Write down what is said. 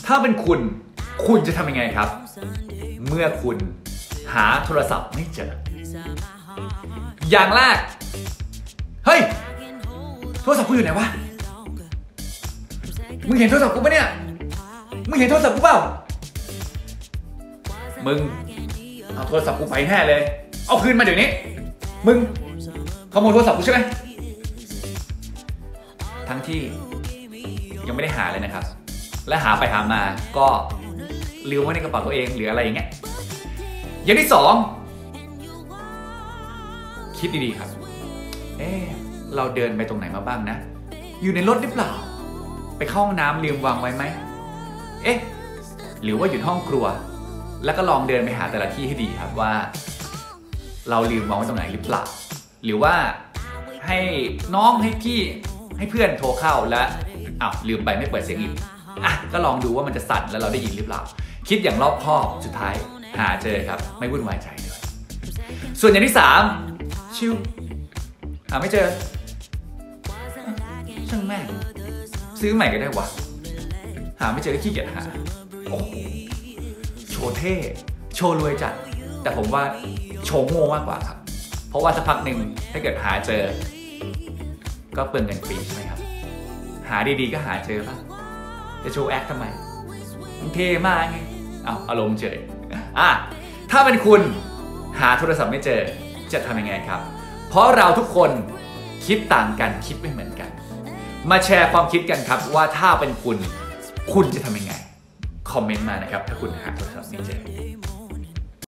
ถ้าเป็นคุณจะทำยังไงครับเมื่อคุณหาโทรศัพท์ไม่เจออย่างแรกเฮ้ยโทรศัพท์กูอยู่ไหนวะมึงเห็นโทรศัพท์กูปะเนี่ยมึงเห็นโทรศัพท์กูเปล่ามึงเอาโทรศัพท์กูไปแน่เลยเอาคืนมาเดี๋ยวนี้มึงขโมยโทรศัพท์กูใช่ไหมทั้งที่ยังไม่ได้หาเลยนะครับและหาไปหามาก็ลืมไว้ในกระเป๋าตัวเองหรืออะไรอย่างเงี้ยอย่างที่สองคิดดีๆครับเราเดินไปตรงไหนมาบ้างนะอยู่ในรถหรือเปล่าไปเข้าห้องน้ำลืมวางไว้ไหมหรือว่าอยู่ห้องครัวแล้วก็ลองเดินไปหาแต่ละที่ให้ดีครับว่าเราลืมวางไว้ตรงไหนหรือเปล่าหรือว่าให้น้องให้พี่ให้เพื่อนโทรเข้าแล้วลืมไปไม่เปิดเสียงอีกก็ลองดูว่ามันจะสั่นแล้วเราได้ยินหรือเปล่าคิดอย่างรอบคอบสุดท้ายหาเจอครับไม่วุ่นวายใจด้วยส่วนอย่างที่3ชิวหาไม่เจอช่างแม่งซื้อใหม่ก็ได้วะหาไม่เจอก็ขี้เกียจหาโอ้โหโชว์เท่โชว์รวยจัดแต่ผมว่าโชว์โง่มากกว่าครับเพราะว่าสักพักหนึ่งถ้าเกิดหาเจอก็เปลืองเงินฟรีใช่ไหมครับหาดีๆก็หาเจอป่ะจะโชว์แอคทำไมมันเท่มากไงอารมณ์เฉยถ้าเป็นคุณหาโทรศัพท์ไม่เจอจะทำยังไงครับเพราะเราทุกคนคิดต่างกันคิดไม่เหมือนกันมาแชร์ความคิดกันครับว่าถ้าเป็นคุณจะทำยังไงคอมเมนต์มานะครับถ้าคุณหาโทรศัพท์ไม่เจอ